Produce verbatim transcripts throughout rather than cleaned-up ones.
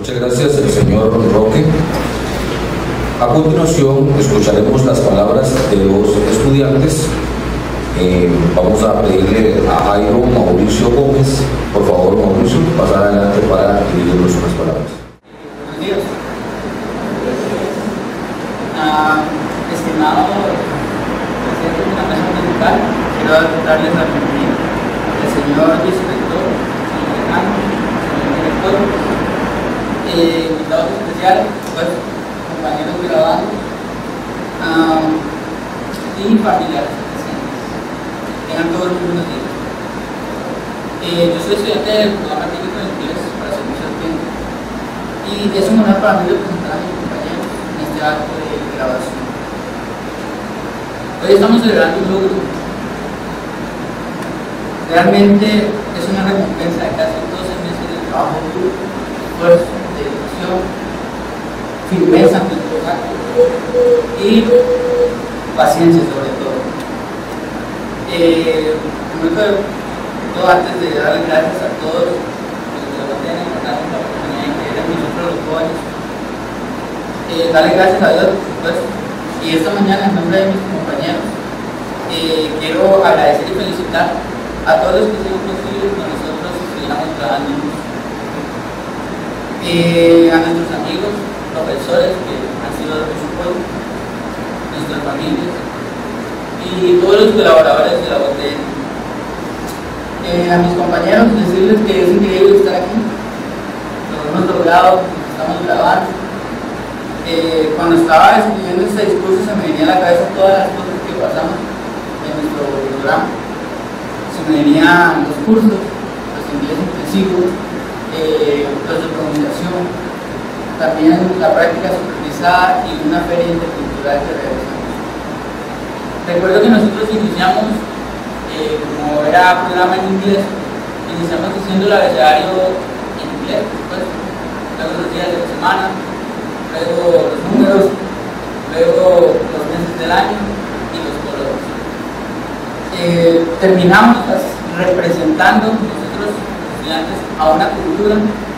Muchas gracias, señor Roque. A continuación, escucharemos las palabras de los estudiantes. Eh, vamos a pedirle a Jairo Mauricio Gómez, por favor, Mauricio, pasar adelante para dirigirnos unas palabras. Buenos días. Uh, estimado presidente de la mesa municipal, quiero darles la bienvenida al señor vicerrector, señor decano, señor director, eh, invitados especiales, pues, compañeros graduados uh, y familiares presentes. Tengan todos muy buenos días. Eh, yo soy estudiante del programa técnico de inglés para servicio al cliente y es un honor para mí representar a mis compañeros en este acto de graduación. Hoy estamos celebrando un logro. Realmente es una recompensa de casi doce meses de trabajo duro, esfuerzo, dedicación, firmeza ante los actos y paciencia sobre todo. Eh, primero que todo, antes de darle gracias a todos los que lo tienen, nos dan la oportunidad de creer en nosotros los jóvenes, eh, darle gracias a Dios, por supuesto. Y esta mañana, en nombre de mis compañeros, eh, quiero agradecer y felicitar a todos los que hicieron posible que nosotros estuviéramos trabajando en esto. Eh, a nuestros amigos, profesores que han sido de su pueblo, nuestras familias y todos los colaboradores de la U T N. Eh, a mis compañeros, decirles que es increíble estar aquí, lo hemos logrado, estamos grabando. Eh, cuando estaba escribiendo este discurso se me venía a la cabeza todas las cosas que pasamos en nuestro programa. Se me venían los cursos, los inglés intensivos, eh, los de pronunciación, también la práctica supervisada y una feria intercultural que realizamos. Recuerdo que nosotros iniciamos, eh, como era programa en inglés, iniciamos haciendo el abecedario en inglés, pues, luego los días de la semana, luego los números, luego los meses del año y los colores. Eh, terminamos representando nosotros estudiantes a una cultura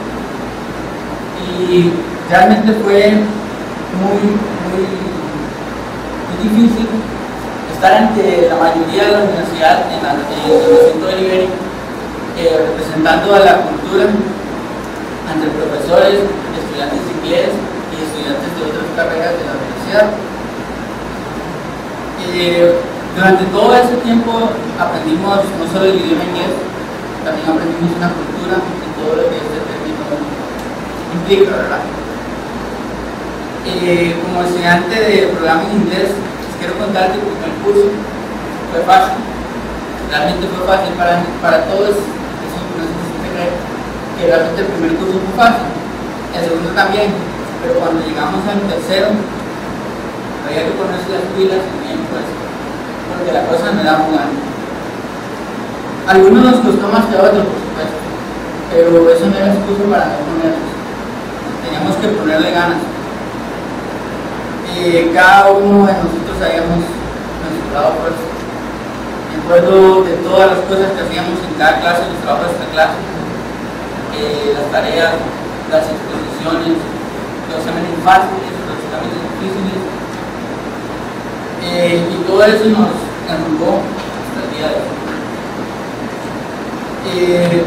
y realmente fue muy, muy, muy difícil estar ante la mayoría de la universidad en, la, en el recinto de Liberia, eh, representando a la cultura ante profesores, estudiantes de inglés y estudiantes de otras carreras de la universidad. Eh, durante todo ese tiempo aprendimos no solo el idioma inglés, también aprendimos una cultura y todo lo que este término implica, ¿verdad? Eh, como estudiante de programa en inglés, les quiero contar que el primer curso fue fácil, realmente fue fácil para, para todos, eso no se siente creer que realmente el primer curso fue fácil, el segundo también, pero cuando llegamos al tercero, había que ponerse las pilas bien, pues, porque la cosa me da jugando. Algunos nos costó más que a otros, por supuesto, pero eso no era excusa para no ponernos. Teníamos que ponerle ganas. Eh, cada uno de nosotros habíamos nuestro fuerza. Me acuerdo de todas las cosas que hacíamos en cada clase, los trabajos de esta clase, eh, las tareas, las exposiciones, los exámenes fáciles, los exámenes difíciles, eh, y todo eso nos enrugó hasta el día de hoy. Eh,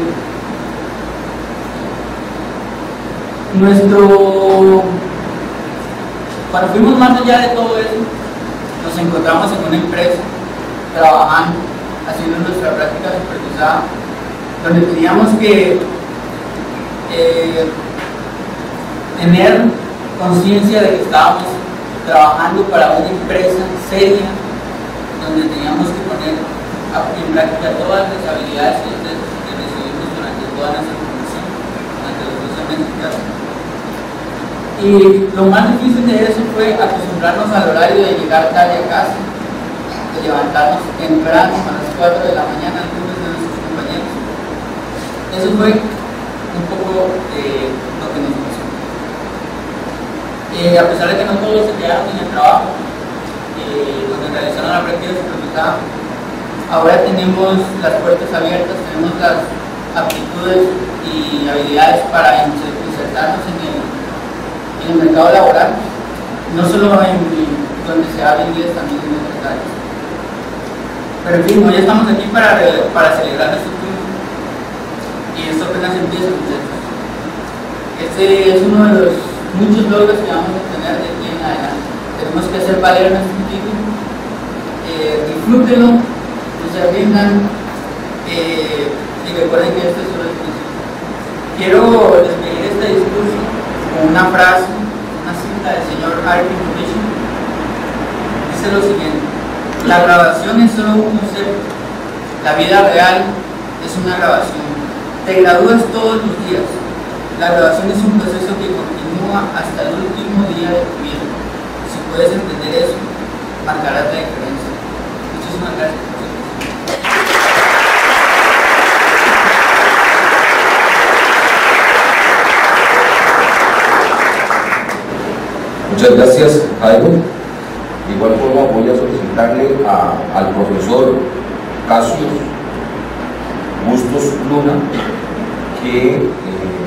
nuestro cuando fuimos más allá de todo eso, nos encontramos en una empresa trabajando, haciendo nuestra práctica supervisada, donde teníamos que eh, tener conciencia de que estábamos trabajando para una empresa seria, donde teníamos que poner en práctica todas las habilidades y destrezas que recibimos durante toda nuestra formación, durante los doce meses de clase. Y lo más difícil de eso fue acostumbrarnos al horario de llegar tarde a casa, de levantarnos temprano a las cuatro de la mañana, algunos de nuestros compañeros. Eso fue un poco de lo que nos pasó. Eh, a pesar de que no todos se quedaron en el trabajo, eh, donde realizaron la práctica supervisada, ahora tenemos las puertas abiertas, tenemos las aptitudes y habilidades para insertarnos insertarnos en el, en el mercado laboral, no solo en, en donde se habla inglés, también en otras áreas. Pero en fin, hoy estamos aquí para, para celebrar nuestro triunfo y esto apenas empieza, muchachos. Este es uno de los muchos logros que vamos a tener de aquí en adelante. Tenemos que hacer valer nuestro título, eh, disfrútenlo, no se rindan, eh, y recuerden que esto es solo el principio. Quiero despedir este discurso con una frase, una cita del señor Arvin Michel. Dice lo siguiente: la grabación es solo un concepto, la vida real es una grabación. Te gradúas todos los días. La grabación es un proceso que continúa hasta el último día de tu vida. Si puedes entender eso, marcarás la diferencia. Muchísimas gracias. Muchas gracias, Jairo. De igual forma voy a solicitarle a, al profesor Cassius Bustos Luna que eh,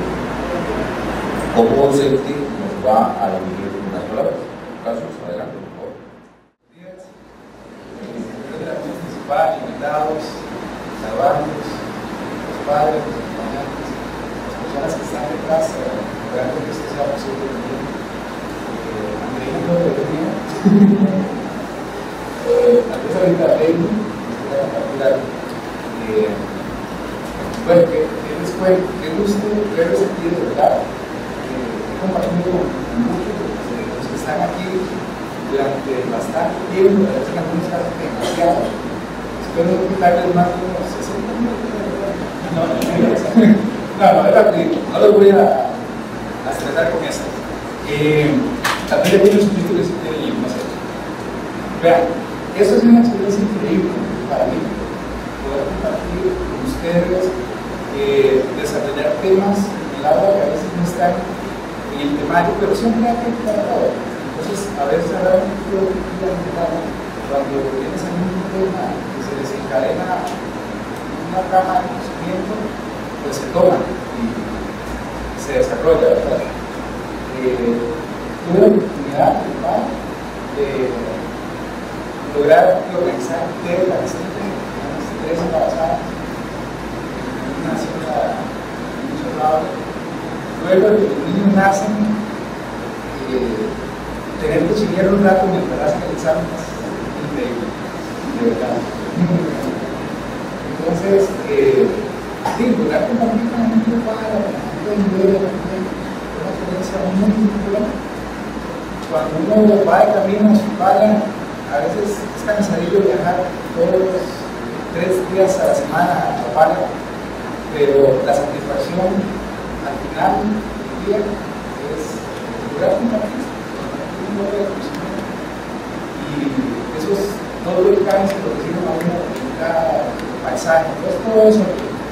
como docente nos va a dirigir unas palabras. Cassius, adelante, por favor. Buenos días. Quiero también participar, invitados, salvados, los padres, los acompañantes, las personas que están detrás, esperando que esto sea posible también. Andreina no lo tenía. Tal vez ahorita vengo, voy a compartir algo. Bueno, que les cuento, qué gusto verlos aquí de verdad. He compartido con muchos de los que están aquí durante bastante tiempo, a veces en algunos casos demasiado. Espero no quitarles más de unos sesenta minutos. No, no, no, no, no, no los voy a, a estresar con esto. Eh, también le tiene un título que tiene y no sé. Vean, eso es una experiencia increíble para mí, poder compartir con ustedes, eh, desarrollar temas en el aula que a veces no están en el temario, pero siempre hay que para todo. Entonces, a veces ahora cuando tienes algún tema que se desencadena una cama de conocimiento, pues se toma y se desarrolla, ¿verdad? Eh, tuve la oportunidad de lograr organizar de la gente, unas tres embarazadas, una sola, mucho lado. Luego de que los niños nacen, eh, tener que chillar un rato mientras hacen el examen es increíble, de verdad. Entonces, eh, sí, lograr compartir con la gente para la gente de nivel de una experiencia muy particular. Cuando uno va de camino a su paga, a veces es cansadillo viajar todos los tres días a la semana a la paga, pero la satisfacción al final del día es lograr compartir. Y esos dos volcanes que lo reciben a uno en cada paisaje, pues todo eso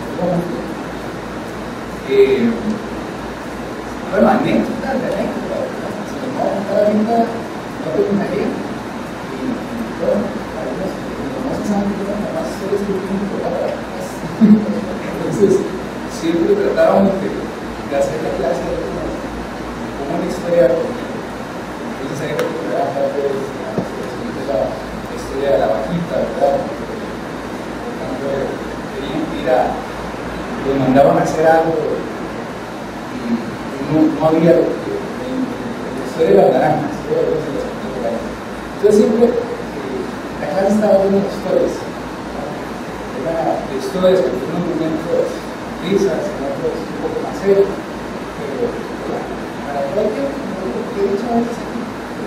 eh, bueno, anécdotas de anécdotas, si no cada vida no terminaría y bueno, algunos no se saben que además ustedes tienen que tocar entonces siempre tratábamos de, de hacer la clase como una historia. Entonces hay que recuperar tal vez la historia de la vaquita, ¿verdad? Cuando querían ir a, los mandaban a hacer algo y, y no, no había lo que, la historia de las naranjas, entonces siempre eh, la clase estaba llena de historias, era de historias que en unos momentos risas, en otros un poco más serios, pero para todo el tiempo, que he dicho a veces aquí,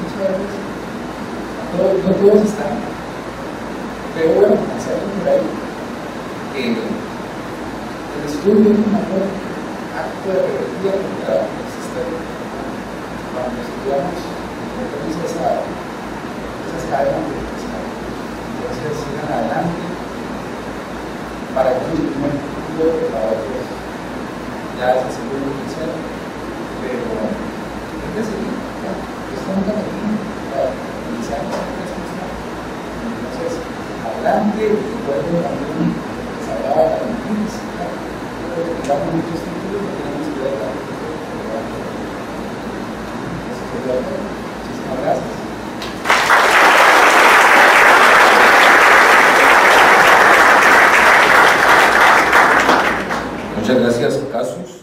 No, no todos están, pero bueno, hacerlo por ahí. Eh, el estudio es un mejor acto de rebeldía contra el sistema. Cuando estudiamos, entonces esa, esas cadenas de entonces sigan adelante para que un primer futuro, para otros ya es el segundo tercero, pero hay que seguir, ya, estamos aquí. Entonces, adelante, y luego también se hablaba de la universidad, pero que muchos títulos que tenemos que ver. Muchísimas gracias. Muchas gracias, Casus.